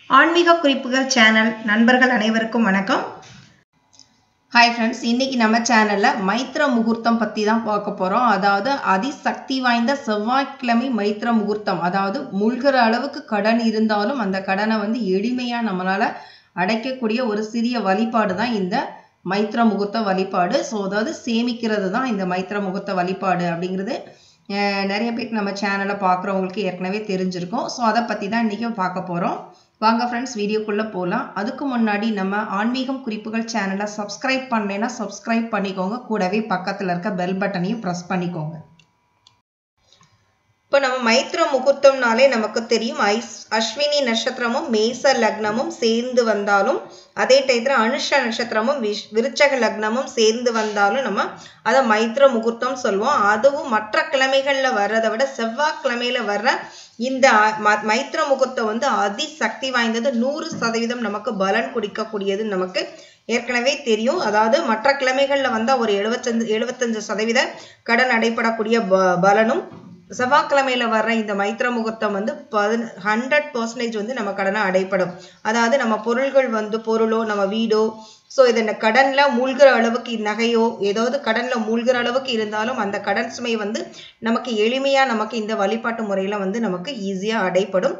ஆன்மீக குறிப்புகள் சேனல் நண்பர்கள் அனைவருக்கும் வணக்கம். ஹாய் ஃப்ரெண்ட்ஸ், இன்னைக்கு நம்ம சேனல்ல மைத்ர முகூர்த்தம் பத்தி தான் பார்க்க போறோம். அதாவது அதிசக்தி வாய்ந்த செவ்வாய்க்கிழமை மைத்ர முகூர்த்தம். அதாவது முழுகிற அளவுக்கு கடன் இருந்தாலும் அந்த கடனை எளிமையா நம்மளால அடைக்கக்கூடிய ஒரு சிறிய வழிபாடு தான் இந்த மைத்ர முகூர்த்த வழிபாடு. ஸோ அதாவது சேமிக்கிறது தான் இந்த மைத்ர முகூர்த்த வழிபாடு அப்படிங்கிறது நிறைய பேருக்கு நம்ம சேனலை பார்க்குறவங்களுக்கு ஏற்கனவே தெரிஞ்சிருக்கும். ஸோ அதை பற்றி தான் இன்றைக்கி பார்க்க போகிறோம். வாங்க ஃப்ரெண்ட்ஸ், வீடியோக்குள்ளே போகலாம். அதுக்கு முன்னாடி நம்ம ஆன்மீகம் குறிப்புகள் சேனலை சப்ஸ்கிரைப் பண்ணலைன்னா சப்ஸ்கிரைப் பண்ணிக்கோங்க. கூடவே பக்கத்தில் இருக்க பெல் பட்டனையும் ப்ரெஸ் பண்ணிக்கோங்க. இப்போ நம்ம மைத்ர முகூர்த்தம்னாலே நமக்கு தெரியும், அஸ்வினி நட்சத்திரமும் மேச லக்னமும் சேர்ந்து வந்தாலும், அதே டயத்தில் அனுஷ நட்சத்திரமும் விருச்சக லக்னமும் சேர்ந்து வந்தாலும் நம்ம அதை மைத்ர முகூர்த்தம் சொல்லுவோம். அதுவும் மற்ற கிழமைகளில் வர்றதை விட செவ்வாய்க்கிழமையில வர்ற இந்த மைத்ர முகூர்த்தம் அதிசக்தி வாய்ந்தது. 100% நமக்கு பலன் குடிக்கக்கூடியது நமக்கு ஏற்கனவே தெரியும். அதாவது மற்ற கிழமைகளில் வந்தால் ஒரு 75% கடன் அடைபடக்கூடிய பலனும், செவ்வாய்க்கிழமையில வர்ற இந்த மைத்ர முகூர்த்தம் 100% நம்ம கடனை அடைப்படும். அதாவது நம்ம பொருள்கள் பொருளோ நம்ம வீடோ, ஸோ இதை கடன்ல மூழ்கிற அளவுக்கு, நகையோ ஏதாவது கடன்ல மூழ்கிற அளவுக்கு இருந்தாலும் அந்த கடன் சுமை நமக்கு எளிமையா நமக்கு இந்த வழிபாட்டு முறையில நமக்கு ஈஸியா அடைப்படும்.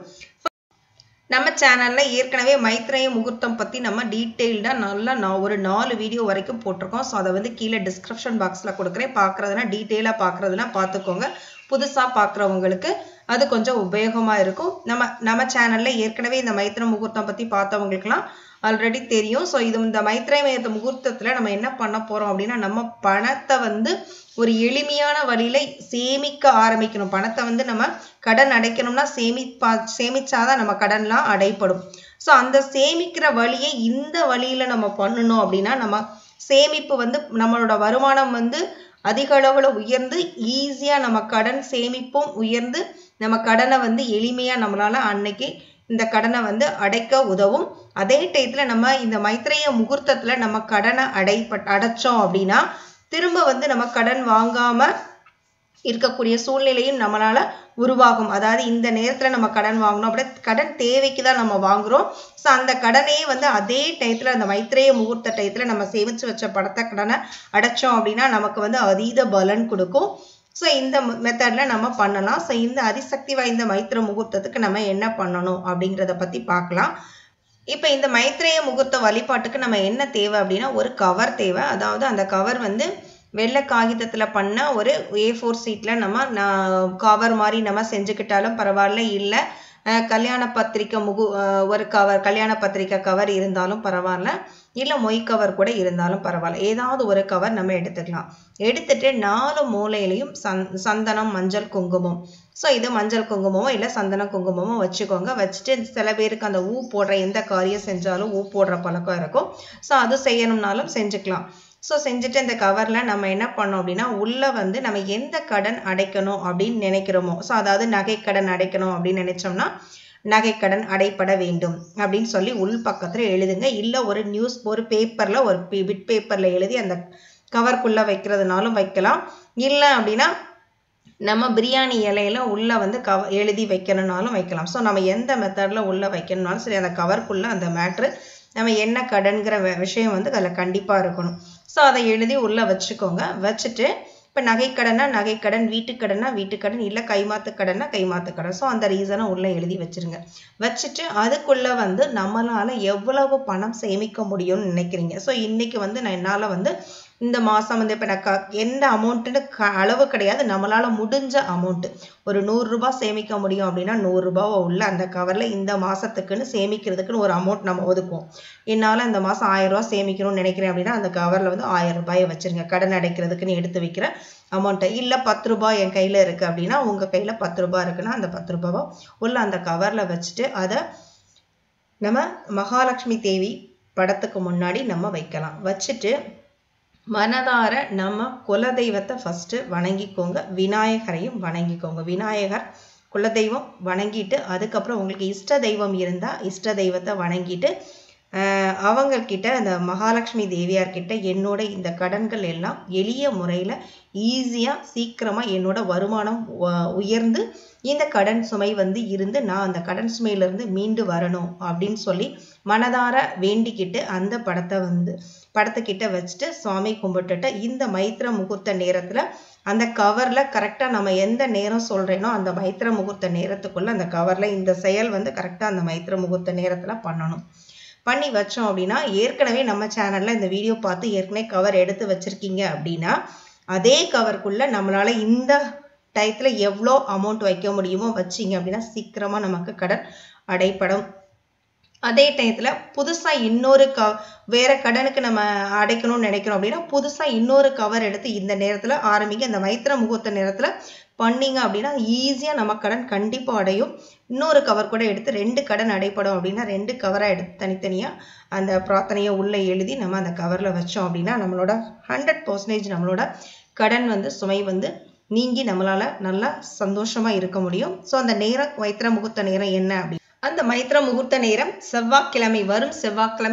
நம்ம சேனல்ல ஏற்கனவே மைத்ரேய முகூர்த்தம் பத்தி நம்ம டீட்டெயில்டா ஒரு 4 வீடியோ வரைக்கும் போட்டிருக்கோம். ஸோ அதை கீழே டிஸ்கிரிப்ஷன் பாக்ஸ்ல கொடுக்குறேன். பார்க்கறதுனா டீட்டெயிலா பார்க்கறதுனா பார்த்துக்கோங்க. புதுசா பார்க்குறவங்களுக்கு அது கொஞ்சம் உபயோகமா இருக்கும். நம்ம சேனல்ல ஏற்கனவே இந்த மைத்ர முகூர்த்தம் பத்தி பார்த்தவங்களுக்குலாம் ஆல்ரெடி தெரியும். ஸோ இந்த மைத்ரேய முகூர்த்தத்துல நம்ம என்ன பண்ண போறோம் அப்படின்னா, நம்ம பணத்தை ஒரு எளிமையான வழியில சேமிக்க ஆரம்பிக்கணும். பணத்தை நம்ம கடன் அடைக்கணும்னா சேமிச்சாதான் நம்ம கடன்லாம் அடைப்படும். ஸோ அந்த சேமிக்கிற வழியை இந்த வழியில நம்ம பண்ணணும் அப்படின்னா, நம்ம சேமிப்பு நம்மளோட வருமானம் அதிக அளவுல உயர்ந்து ஈஸியா நம்ம கடன் சேமிப்பும் உயர்ந்து நம்ம கடனை எளிமையா நம்மளால அன்னைக்கு இந்த கடனை அடைக்க உதவும். அதே டயத்துல நம்ம இந்த மைத்ரேய முகூர்த்தத்துல நம்ம கடனை அடைச்சோம் அப்படின்னா திரும்ப நம்ம கடன் வாங்காம இருக்கக்கூடிய சூழ்நிலையும் நம்மளால உருவாகும். அதாவது இந்த நேரத்துல நம்ம கடன் வாங்கணும், அப்படியே கடன் தேவைக்கு தான் நம்ம வாங்குறோம். ஸோ அந்த கடனையே அதே டயத்துல அந்த மைத்ரேய முகூர்த்த டயத்துல நம்ம சேமிச்சு வச்ச பணத்தை கடனை அடைச்சோம் அப்படின்னா நமக்கு அதீத பலன் கொடுக்கும். ஸோ இந்த மெத்தட்ல நம்ம பண்ணலாம். ஸோ இந்த அதிசக்தி வாய்ந்த மைத்ர முகூர்த்தத்துக்கு நம்ம என்ன பண்ணணும் அப்படிங்கிறத பத்தி பார்க்கலாம். இப்போ இந்த மைத்ரேய முகூர்த்த வழிபாட்டுக்கு நம்ம என்ன தேவை அப்படின்னா, ஒரு கவர் தேவை. அதாவது அந்த கவர் வெள்ளை காகிதத்துல பண்ண ஒரு A4 சீட்ல நம்ம கவர் மாதிரி நம்ம செஞ்சுக்கிட்டாலும் பரவாயில்ல. இல்லை கல்யாண பத்திரிக்கை ஒரு கவர், கல்யாண பத்திரிக்கை கவர் இருந்தாலும் பரவாயில்ல. இல்லை மொய் கவர் கூட இருந்தாலும் பரவாயில்ல. ஏதாவது ஒரு கவர் நம்ம எடுத்துக்கலாம். எடுத்துட்டு 4 மூலையிலையும் சந்தனம், மஞ்சள், குங்குமம். ஸோ இது மஞ்சள் குங்குமமோ இல்லை சந்தனம் குங்குமமோ வச்சுக்கோங்க. வச்சுட்டு சில பேருக்கு அந்த ஊ போடுற எந்த காரியம் செஞ்சாலும் ஊ போடுற பழக்கம் இருக்கும். ஸோ அது செய்யணும்னாலும் செஞ்சுக்கலாம். ஸோ செஞ்சுட்டு இந்த கவரில் நம்ம என்ன பண்ணோம் அப்படின்னா, உள்ளே நம்ம எந்த கடன் அடைக்கணும் அப்படின்னு நினைக்கிறோமோ, ஸோ அதாவது நகைக்கடன் அடைக்கணும் அப்படின்னு நினைச்சோம்னா நகைக்கடன் அடைப்பட வேண்டும் அப்படின்னு சொல்லி உள் பக்கத்தில் எழுதுங்க. இல்லை ஒரு பேப்பரில் ஒரு பிட் பேப்பரில் எழுதி அந்த கவருக்குள்ளே வைக்கிறதுனாலும் வைக்கலாம். இல்லை அப்படின்னா நம்ம பிரியாணி இலையில உள்ள எழுதி வைக்கணும்னாலும் வைக்கலாம். ஸோ நம்ம எந்த மெத்தடில் உள்ள வைக்கணும்னாலும் சரி, அந்த கவருக்குள்ளே அந்த மேட்ரு நம்ம என்ன கடன்கிற விஷயம் அதில் கண்டிப்பாக இருக்கணும். ஸோ அதை எழுதி உள்ளே வச்சுக்கோங்க. வச்சுட்டு இப்போ நகைக்கடனா நகைக்கடன், வீட்டுக்கடனா வீட்டுக்கடன், இல்லை கைமாத்து கடனா கைமாத்து கடன். ஸோ அந்த ரீசனை உள்ளே எழுதி வச்சுருங்க. வச்சுட்டு அதுக்குள்ளே நம்மளால் எவ்வளவு பணம் சேமிக்க முடியும்னு நினைக்கிறீங்க. ஸோ இன்றைக்கி நான் என்னால் இந்த மாதம் இப்போ நான் எந்த அமௌண்ட்டுன்னு அளவு கிடையாது, நம்மளால் முடிஞ்ச அமௌண்ட்டு ஒரு 100 ரூபாய் சேமிக்க முடியும் அப்படின்னா 100 ரூபாவை உள்ள அந்த கவரில் இந்த மாதத்துக்குன்னு சேமிக்கிறதுக்குன்னு ஒரு அமௌண்ட் நம்ம ஒதுக்குவோம். என்னால் இந்த மாதம் 1000 ரூபா சேமிக்கணும்னு நினைக்கிறேன் அப்படின்னா அந்த கவரில் 1000 ரூபாயை வச்சுருங்க. கடன் அடைக்கிறதுக்குன்னு எடுத்து வைக்கிற அமௌண்ட்டை. இல்லை 10 ரூபாய் என் கையில் இருக்குது அப்படின்னா, உங்கள் கையில் 10 ரூபாய் இருக்குன்னா அந்த 10 ரூபாவை உள்ள அந்த கவரில் வச்சுட்டு அதை நம்ம மகாலட்சுமி தேவி படத்துக்கு முன்னாடி நம்ம வைக்கலாம். வச்சுட்டு மனதார நம்ம குலதெய்வத்தை ஃபஸ்ட்டு வணங்கிக்கோங்க. விநாயகரையும் வணங்கிக்கோங்க. விநாயகர் குலதெய்வம் வணங்கிட்டு அதுக்கப்புறம் உங்களுக்கு இஷ்ட தெய்வம் இருந்தால் இஷ்ட தெய்வத்தை வணங்கிட்டு அவங்கக்கிட்ட அந்த மகாலட்சுமி தேவியார்கிட்ட என்னோட இந்த கடன்கள் எல்லாம் எளிய முறையில் ஈஸியாக சீக்கிரமாக என்னோட வருமானம் உயர்ந்து இந்த கடன் சுமை வந்து இருந்து நான் அந்த கடன் சுமையிலேருந்து மீண்டு வரணும் அப்படின்னு சொல்லி மனதார வேண்டிக்கிட்டு அந்த படத்துக்கிட்ட வச்சுட்டு சுவாமி கும்பிட்டுட்டு இந்த மைத்திர முகூர்த்த நேரத்தில் அந்த கவரில் கரெக்டாக நம்ம எந்த நேரம் சொல்கிறேனோ அந்த மைத்திர முகூர்த்த நேரத்துக்குள்ளே அந்த கவரில் இந்த செயல் வந்து கரெக்டாக அந்த மைத்திர முகூர்த்த நேரத்தில் பண்ணணும். பண்ணி வச்சோம் அப்படின்னா ஏற்கனவே நம்ம சேனலில் இந்த வீடியோ பார்த்து ஏற்கனவே கவர் எடுத்து வச்சுருக்கீங்க அப்படின்னா அதே கவருக்குள்ளே நம்மளால் இந்த டயத்தில் எவ்வளோ அமௌண்ட் வைக்க முடியுமோ வச்சிங்க அப்படின்னா சீக்கிரமாக நமக்கு கடன் அடைப்படும். அதே டயத்தில் புதுசாக இன்னொரு வேறு கடனுக்கு நம்ம அடைக்கணும்னு நினைக்கிறோம் அப்படின்னா புதுசாக இன்னொரு கவர் எடுத்து இந்த நேரத்தில் ஆரம்பிங்க. அந்த மைத்திர முகூர்த்த நேரத்தில் பண்ணிங்க அப்படின்னா ஈஸியாக நம்ம கடன் கண்டிப்பாக அடையும். இன்னொரு கவர் கூட எடுத்து 2 கடன் அடைப்படும் அப்படின்னா 2 கவராக எடுத்து தனித்தனியாக அந்த பிரார்த்தனையை உள்ளே எழுதி நம்ம அந்த கவரில் வச்சோம் அப்படின்னா நம்மளோட 100% நம்மளோட கடன் வந்து சுமை வந்து நீங்கி நம்மளால் நல்லா சந்தோஷமாக இருக்க முடியும். ஸோ அந்த நேரம் மைத்திர முகூர்த்த நேரம் என்ன அப்படி அந்த மைத்திர முகூர்த்த நேரம் செவ்வாய்க்கிழமை வரும் செவ்வாய்க்கிழமை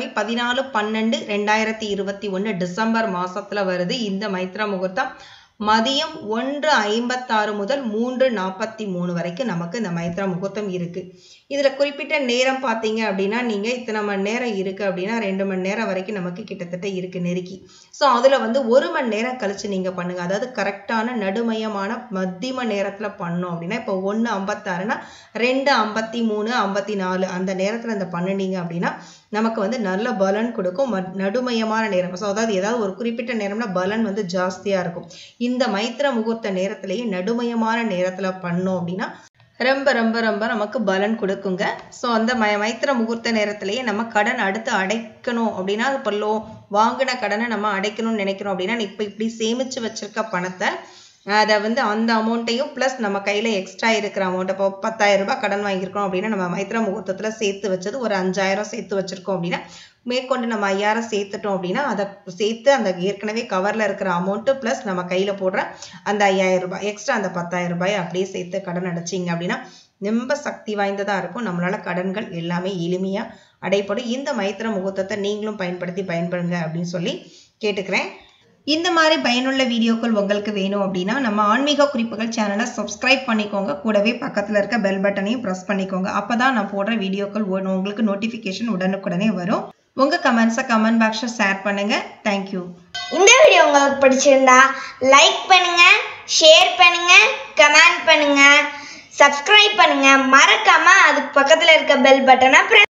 14/12/2021 டிசம்பர் மாதத்தில் வருது. இந்த மைத்திர முகூர்த்தம் மதியம் 1:56 முதல் 3:43 வரைக்கும் நமக்கு இந்த மைத்திர முகூர்த்தம் இருக்குது. இதில் குறிப்பிட்ட நேரம் பார்த்தீங்க அப்படின்னா நீங்கள் இத்தனை மணி நேரம் இருக்குது அப்படின்னா 2 மணி நேரம் வரைக்கும் நமக்கு கிட்டத்தட்ட இருக்குது நெருக்கி. ஸோ அதில் வந்து 1 மணி நேரம் கழித்து நீங்கள் பண்ணுங்கள். அதாவது கரெக்டான நடுமையமான மத்தியம நேரத்தில் பண்ணோம் அப்படின்னா இப்போ 1:56னா 2:53 54 அந்த நேரத்தில் அந்த பண்ணினீங்க அப்படின்னா நமக்கு வந்து நல்ல பலன் கொடுக்கும். நடுமையமான நேரம் ஸோ ஏதாவது ஒரு குறிப்பிட்ட நேரம்னா பலன் வந்து ஜாஸ்தியாக இருக்கும். இந்த மைத்திர முகூர்த்த நேரத்திலேயே நடுமையமான நேரத்தில் பண்ணோம் அப்படின்னா ரொம்ப ரொம்ப ரொம்ப நமக்கு பலன் கொடுக்குங்க. ஸோ அந்த மைத்திர முகூர்த்த நேரத்திலேயே நம்ம கடன் அடுத்து அடைக்கணும் அப்படின்னா இப்போ வாங்கின கடனை நம்ம அடைக்கணும்னு நினைக்கிறோம் அப்படின்னா இப்போ இப்படி சேமித்து வச்சிருக்க பணத்தை அதை வந்து அந்த அமௌண்ட்டையும் ப்ளஸ் நம்ம கையில் எக்ஸ்ட்ரா இருக்கிற அமௌண்ட் இப்போ 10,000 ரூபாய் கடன் வாங்கியிருக்கோம் அப்படின்னா நம்ம மைத்திர முகூர்த்தத்தில் சேர்த்து வச்சது ஒரு 5,000 சேர்த்து வச்சுருக்கோம் அப்படின்னா மேற்கொண்டு நம்ம 5,000 சேர்த்துட்டோம் அப்படின்னா அதை சேர்த்து அந்த ஏற்கனவே கவரில் இருக்கிற அமௌண்ட்டு ப்ளஸ் நம்ம கையில் போடுற அந்த 5,000 ரூபாய் எக்ஸ்ட்ரா அந்த 10,000 ரூபாய் அப்படியே சேர்த்து கடன் அடைச்சிங்க அப்படின்னா ரொம்ப சக்தி வாய்ந்ததாக இருக்கும். நம்மளால் கடன்கள் எல்லாமே எளிமையாக அடைப்படும். இந்த மைத்திர முகூர்த்தத்தை நீங்களும் பயன்படுங்க அப்படின்னு சொல்லி கேட்டுக்கிறேன். இந்த மாதிரி பயனுள்ள வீடியோக்கள் உங்களுக்கு வேணும் அப்படின்னா நம்ம ஆன்மீக குறிப்புகள் சேனலை சப்ஸ்கிரைப் பண்ணிக்கோங்க. கூடவே பக்கத்தில் இருக்க பெல் பட்டனையும் ப்ரெஸ் பண்ணிக்கோங்க. அப்போ தான் நான் போடுற வீடியோக்கள் உங்களுக்கு நோட்டிஃபிகேஷன் உடனுக்குடனே வரும். உங்கள் கமெண்ட்ஸை கமெண்ட் பாக்ஸில் ஷேர் பண்ணுங்கள். தேங்க்யூ. இந்த வீடியோ உங்களுக்கு பிடிச்சிருந்தா லைக் பண்ணுங்கள், ஷேர் பண்ணுங்கள், கமெண்ட் பண்ணுங்கள், சப்ஸ்கிரைப் பண்ணுங்கள். மறக்காமல் அதுக்கு பக்கத்தில் இருக்க பெல் பட்டனை